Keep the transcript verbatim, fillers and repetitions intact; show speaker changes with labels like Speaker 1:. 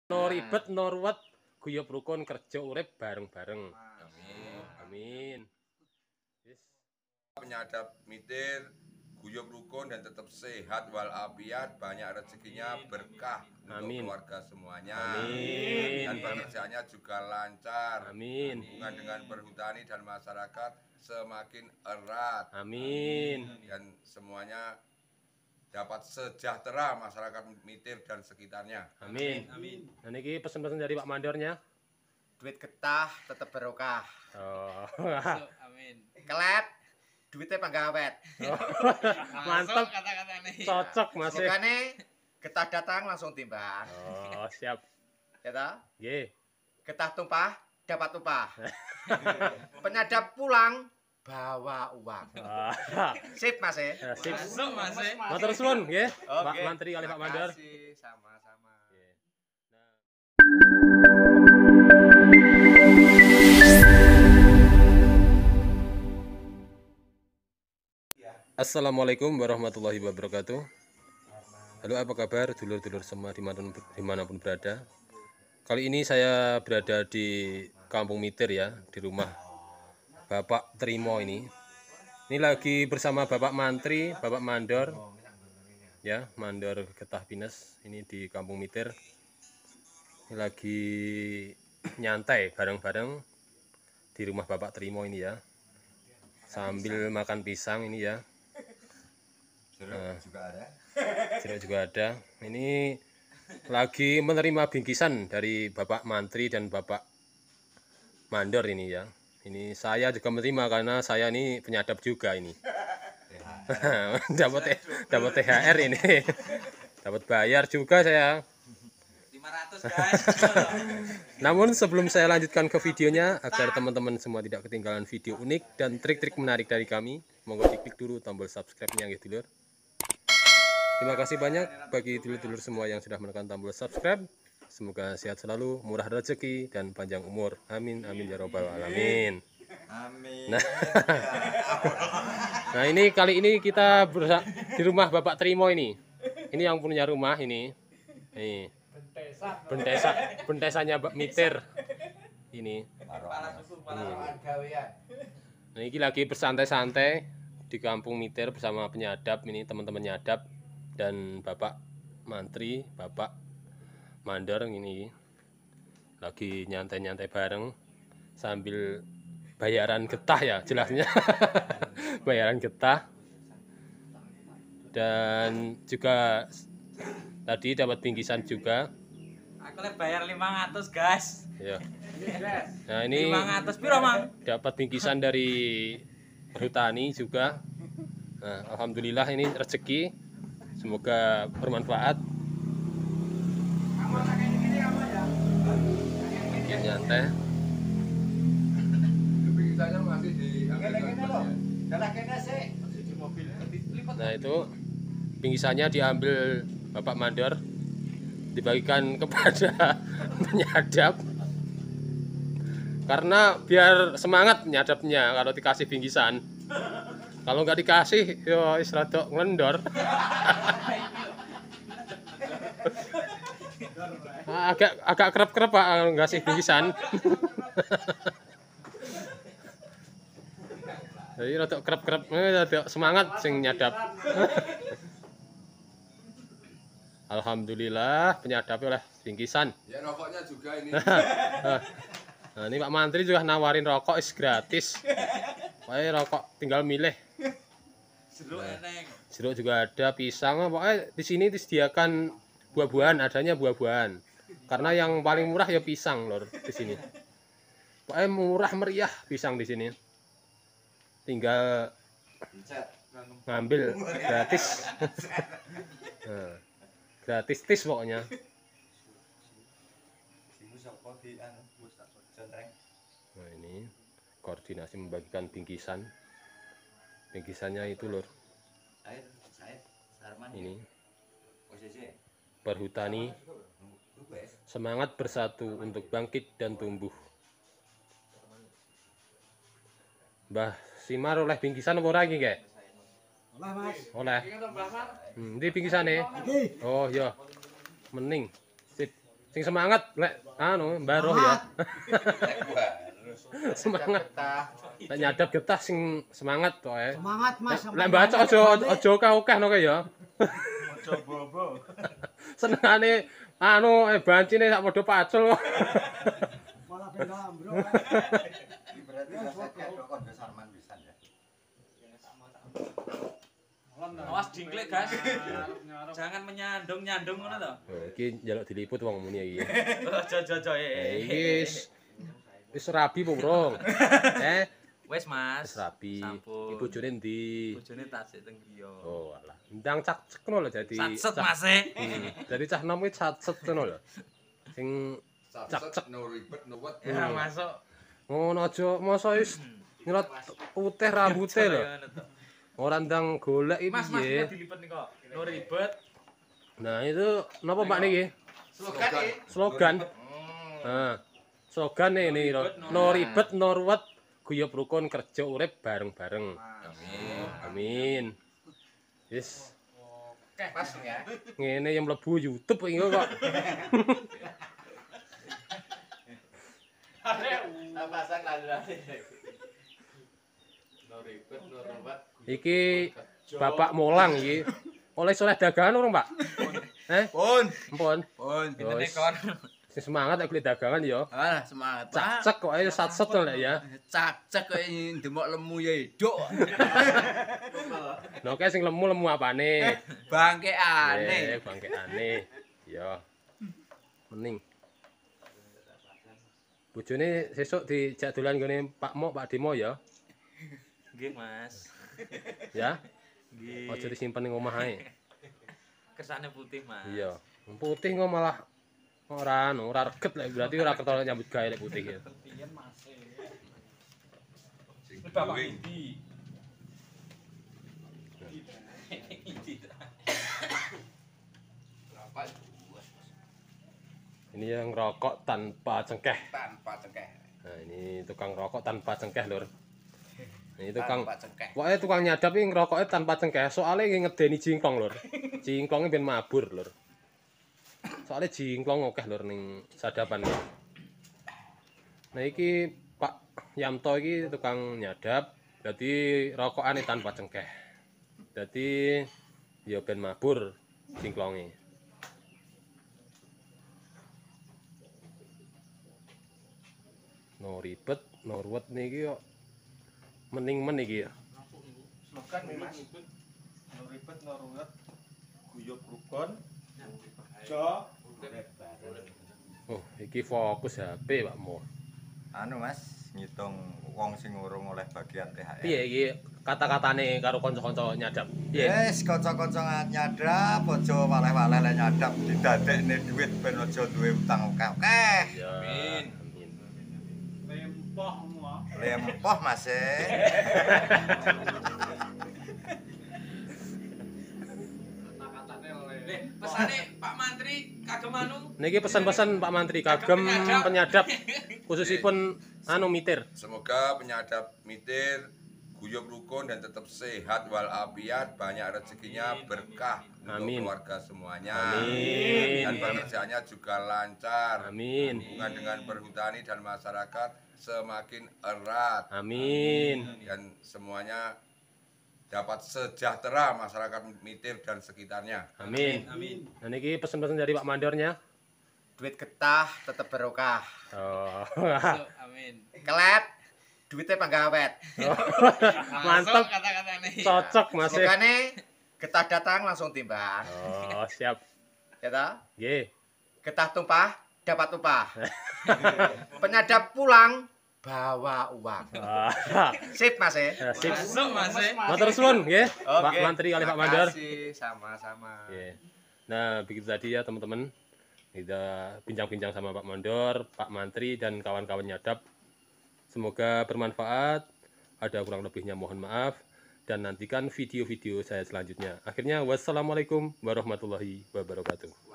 Speaker 1: No ribet, no ruwet, guyub rukun kerja urip bareng-bareng.
Speaker 2: Amin.
Speaker 1: Amin. Yes.
Speaker 2: Penyadap mitir, guyub rukun dan tetap sehat walafiat, banyak rezekinya, berkah untuk
Speaker 1: Amin.
Speaker 2: keluarga semuanya.
Speaker 1: Amin.
Speaker 2: Dan pekerjaannya juga lancar.
Speaker 1: Amin.
Speaker 2: Hubungan dengan perhutani dan masyarakat semakin erat.
Speaker 1: Amin.
Speaker 2: Dan semuanya dapat sejahtera masyarakat mitir dan sekitarnya.
Speaker 1: Amin. Amin. Nah, ini pesan-pesan dari Pak Mandornya.
Speaker 3: Duit getah tetap barokah.
Speaker 1: Oh.
Speaker 4: Amin.
Speaker 3: Kelet duitnya panggawet.
Speaker 1: Oh. Mantap.
Speaker 4: Kata-kata nih.
Speaker 1: Cocok masih.
Speaker 3: Bukannya getah datang langsung timbang.
Speaker 1: Oh, siap.
Speaker 3: Ya toh?
Speaker 1: Nggih.
Speaker 3: Getah tumpah dapat upah. Penyadap pulang bawa uang.
Speaker 1: Ah.
Speaker 3: Sip Mas ya.
Speaker 1: Ya, sip.
Speaker 4: Masuk Mas.
Speaker 1: Matur suwun nggih, Pak
Speaker 3: Oke.
Speaker 1: Mantri kali Pak Mandor.
Speaker 3: Makasih, sama-sama.
Speaker 1: Nggih. Nah. Assalamualaikum warahmatullahi wabarakatuh. Halo, apa kabar dulur-dulur semua dimanapun, dimanapun berada. Kali ini saya berada di Kampung Mitir ya, di rumah Bapak Trimo ini. Ini lagi bersama Bapak Mantri, Bapak Mandor, ya, Mandor Getah Pines. Ini di Kampung Mitir. Ini lagi nyantai bareng-bareng di rumah Bapak Trimo ini ya, sambil makan pisang ini ya. Nah,
Speaker 2: Juga ada.
Speaker 1: jeruk juga ada. Ini lagi menerima bingkisan dari Bapak Mantri dan Bapak Mandor ini ya. Ini saya juga menerima karena saya ini penyadap juga ini. dapat dapat T H R ini. Dapat bayar juga saya.
Speaker 4: lima ratus guys.
Speaker 1: Namun sebelum saya lanjutkan ke videonya, agar teman-teman semua tidak ketinggalan video unik dan trik-trik menarik dari kami, monggo diklik dulu tombol subscribe-nya nggih dulur. Terima kasih banyak bagi dulur-dulur semua yang sudah menekan tombol subscribe. Semoga sehat selalu, murah rezeki, dan panjang umur. Amin, amin ya robbal alamin.
Speaker 2: Amin.
Speaker 1: Nah, nah ini kali ini kita bersa- di rumah Bapak Trimo ini. Ini yang punya rumah ini. Ini. Bentesa, bentesanya Mbak Mitir. Ini. Ini. Nah, ini lagi bersantai-santai di Kampung Mitir bersama penyadap ini, teman-teman nyadap dan Bapak Mantri, Bapak Mandor ini lagi nyantai-nyantai bareng sambil bayaran getah ya jelasnya. Bayaran getah. Dan juga tadi dapat bingkisan juga.
Speaker 4: Aku le bayar lima ratus guys.
Speaker 1: Ya. Nah, ini
Speaker 4: lima ratus piro, Mang?
Speaker 1: dapat bingkisan dari perhutani juga. Nah, alhamdulillah ini rezeki. Semoga bermanfaat. Nyantai.
Speaker 2: Bingkisannya masih di
Speaker 1: Nah, itu bingkisannya diambil Bapak Mandor, dibagikan kepada penyadap. Karena biar semangat penyadapnya kalau dikasih bingkisan. Kalau nggak dikasih, yo isradok ngelendor. agak agak kerep-kerep Pak ngasih bingkisan. Jadi rada kerep-kerep, rada semangat sing nyadap. Alhamdulillah penyadap oleh bingkisan.
Speaker 2: Ya rokoknya juga ini.
Speaker 1: Nah, ini Pak Mantri juga nawarin rokok is gratis. Pokoknya rokok tinggal milih.
Speaker 4: Jeruk eneng.
Speaker 1: Jeruk juga ada, pisang. Pokoknya di sini disediakan buah-buahan, adanya buah-buahan. Karena yang paling murah ya pisang, lor, di sini. Pokoknya murah meriah pisang di sini. Tinggal ngambil gratis. Nah, gratis tis pokoknya. Nah, ini koordinasi membagikan bingkisan. Bingkisannya itu lor. Ini perhutani semangat bersatu untuk bangkit dan tumbuh. Mbah Simar oleh bingkisan apa ora iki, Kek?
Speaker 5: Oleh, Mas.
Speaker 1: Oleh. Hmm, ndi bingkisane? Oh, iya. Mening. Sip. Sing semangat lek anu baroh ya. Semangat.
Speaker 3: Getah.
Speaker 1: Lek nyadap getah sing semangat pokoke.
Speaker 5: Semangat Mas.
Speaker 1: Lek baca aja aja akeh no ya.
Speaker 3: Ojo bobo.
Speaker 1: Senengane anu eh bancine sak padha pacul kok.
Speaker 5: Malah beda ambro.
Speaker 3: Berarti rasanya kok kondo Sarman pisan ya.
Speaker 4: Awas dingklik, guys. Jangan menyandung-nyandung ngono to.
Speaker 1: Oh, iki njaluk diliput wong muni iki.
Speaker 4: Aja aja aja.
Speaker 1: Eh, Iki wis wis rabi po, Bro. Eh,
Speaker 4: Wes, Mas.
Speaker 1: wis rabi.
Speaker 4: Sampun.
Speaker 1: Iki bojone ndi?
Speaker 4: Bojone tasik teng griya.
Speaker 1: Oh, alah. Ndang cak-cek ngono lho dadi.
Speaker 4: Satset,
Speaker 1: cah-
Speaker 4: Mas. e.
Speaker 1: Hmm, Dadi cah nom iki satset ngono lho. Sing
Speaker 2: Cak-cak no ribet no what.
Speaker 4: Ya, masuk.
Speaker 1: ngono aja masa wis ngerot putih rambute lho.
Speaker 4: Ngono to.
Speaker 1: Ora ndang golek iki
Speaker 4: Mas, Mas,
Speaker 1: piye.
Speaker 4: kita dilipet nih kok. No ribet.
Speaker 1: Nah, itu napa Mbak niki?
Speaker 3: Slogan iki.
Speaker 1: Slogan. Nah, slogan ini no, no ribet, no ruwet, guyub rukun kerja urip bareng-bareng.
Speaker 2: Amin.
Speaker 1: Amin. Yes,
Speaker 3: Oke, pas ya.
Speaker 1: ngene yang mlebu YouTube iki kok.
Speaker 3: Pasang lalu. No ribet, no ruwet.
Speaker 1: Iki Bapak Molang iki. Oleh soleh dagangan urung, Pak? Eh,
Speaker 3: Pun.
Speaker 1: ampun.
Speaker 3: Pun.
Speaker 1: Oh, wis. Sing semangat aku dagangan ya.
Speaker 3: Ah, semangat.
Speaker 1: Cak-cek kok ae sat-set lek ya.
Speaker 3: Cak-cek kok ndemok lemu ya hidup.
Speaker 1: Nah, kae sing lemu-lemu apane?
Speaker 3: Bangke
Speaker 1: Eh,
Speaker 3: aneh.
Speaker 1: bangke aneh. Ya. Mending. Bojone sesuk dijak dolan gone Pak Mo, Pak Demo ya.
Speaker 4: Nggih, Mas.
Speaker 1: Ya.
Speaker 4: Nggih.
Speaker 1: Aja disimpen ning omah ae.
Speaker 4: Kersane putih, Mas.
Speaker 1: Iya. Putih kok malah ora anu, ora reget lek berarti ora ketara nyambut gawe lek putih ya.
Speaker 2: Sing glowing.
Speaker 1: Ini yang rokok tanpa cengkeh.
Speaker 3: Tanpa cengkeh.
Speaker 1: Nah, ini tukang rokok tanpa cengkeh, Lur. Ini tukang
Speaker 3: Tanpa cengkeh.
Speaker 1: pokoknya tukang nyadap iki ngerokoknya tanpa cengkeh. Soalnya iki ngedeni jingklong, Lur. Jingklonge ben mabur, Lur. Soalnya jingklong akeh, Lur, ning sadapan. Nah, iki Pak Yamto iki tukang nyadap, dadi rokokane tanpa cengkeh. Dadi ya ben mabur jingklonge. No ribet, no ruwet niki kok mending-men iki ya.
Speaker 3: Slogan nih, Mas. No ribet, no ruwet. Guyub rukun. Jo.
Speaker 1: Oh, iki fokus H P Pak Mo.
Speaker 6: Anu Mas, ngitung wong sing urung oleh bagian T H R.
Speaker 1: Piye iki kata-katane karo kanca-kanca nyadap? Piye?
Speaker 6: Wis kanca-kanca nyadap aja waleh-waleh lek nyadap didadekne dhuwit ben aja duwe utang akeh-akeh.
Speaker 1: Ya.
Speaker 2: Amin.
Speaker 1: Amin.
Speaker 6: Lempoh Mas e.
Speaker 4: Nih, pesane Pak Mantri kagem anu.
Speaker 1: Niki pesan-pesan Pak Mantri kagem penyadap khususipun anu mitir.
Speaker 2: Semoga penyadap mitir guyub rukun dan tetap sehat walafiat, banyak rezekinya, berkah untuk
Speaker 1: Amin.
Speaker 2: keluarga semuanya.
Speaker 1: Amin.
Speaker 2: Dan pekerjaannya juga lancar.
Speaker 1: Amin.
Speaker 2: Hubungan dengan perhutani dan masyarakat semakin erat.
Speaker 1: Amin.
Speaker 2: Dan semuanya dapat sejahtera masyarakat mitir dan sekitarnya.
Speaker 1: Amin.
Speaker 4: Amin.
Speaker 1: Nah niki pesan-pesan dari Pak Mandornya.
Speaker 3: Duit getah tetep barokah.
Speaker 1: Oh.
Speaker 4: Amin.
Speaker 3: Kelep. Duitnya panggawet.
Speaker 1: Mantap.
Speaker 4: Kata-katane.
Speaker 1: Cocok Mas. e.
Speaker 3: Slogane getah datang langsung timbang.
Speaker 1: Oh, siap.
Speaker 3: Ya toh?
Speaker 1: Nggih.
Speaker 3: Getah tumpah dapat upah. Penyadap pulang bawa uang.
Speaker 1: Ah,
Speaker 3: Sip Mas ya.
Speaker 1: ya, sip.
Speaker 4: Masuk, Mas. e.
Speaker 1: Matur suwun nggih, Pak
Speaker 3: Oke.
Speaker 1: Mantri kali Pak Mandor.
Speaker 3: Makasih, sama-sama.
Speaker 1: Nggih. Nah, begitu tadi ya teman-teman. Kita bincang-bincang sama Pak Mandor, Pak Mantri dan kawan-kawan nyadap. Semoga bermanfaat. Ada kurang lebihnya mohon maaf dan nantikan video-video saya selanjutnya. Akhirnya wassalamualaikum warahmatullahi wabarakatuh.